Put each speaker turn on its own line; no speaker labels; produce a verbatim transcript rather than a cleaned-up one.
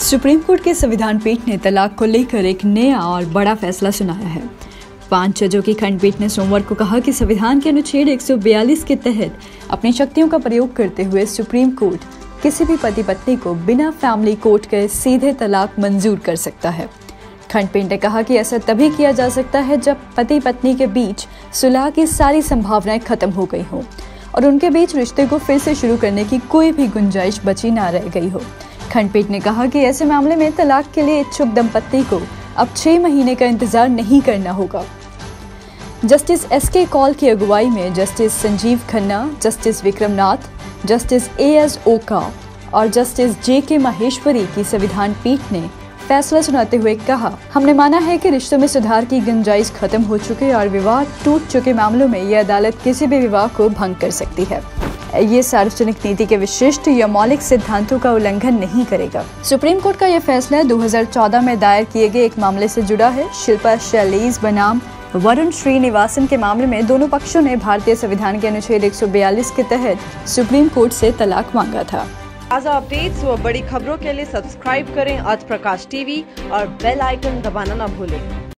Supreme court के संविधान पीठ ने तलाक को लेकर एक नया और बड़ा फैसला सुनाया है। पांच जजों की खंडपीठ ने सोमवार को कहा कि संविधान के अनुच्छेद एक सौ बयालीस के तहत अपनी शक्तियों का प्रयोग करते हुए सुप्रीम कोर्ट किसी भी पति पत्नी को बिना फैमिली कोर्ट के सीधे तलाक मंजूर कर सकता है। खंडपीठ ने कहा कि ऐसा तभी किया जा सकता है जब पति पत्नी के बीच सुलह की सारी संभावनाएं खत्म हो गई हों और उनके बीच रिश्ते को फिर से शुरू करने की कोई भी गुंजाइश बची ना रह गई हो। खंडपीठ ने कहा कि ऐसे मामले में तलाक के लिए इच्छुक दंपत्ति को अब छह महीने का इंतजार नहीं करना होगा। जस्टिस एस के कौल की अगुवाई में justice Sanjiv Khanna, justice Vikram Nath, justice A S Oka और जस्टिस जे के माहेश्वरी की संविधान पीठ ने फैसला सुनाते हुए कहा, हमने माना है कि रिश्तों में सुधार की गुंजाइश खत्म हो चुके और विवाह टूट चुके मामलों में यह अदालत किसी भी विवाह को भंग कर सकती है। ये सार्वजनिक नीति के विशिष्ट या मौलिक सिद्धांतों का उल्लंघन नहीं करेगा। सुप्रीम कोर्ट का यह फैसला दो हज़ार चौदह में दायर किए गए एक मामले से जुड़ा है। शिल्पा शैलेश बनाम वरुण श्रीनिवासन के मामले में दोनों पक्षों ने भारतीय संविधान के अनुच्छेद एक सौ बयालीस के तहत सुप्रीम कोर्ट से तलाक मांगा था।
ताज़ा अपडेट्स व बड़ी खबरों के लिए सब्सक्राइब करें आज प्रकाश टीवी और बेल आइकन दबाना न भूलें।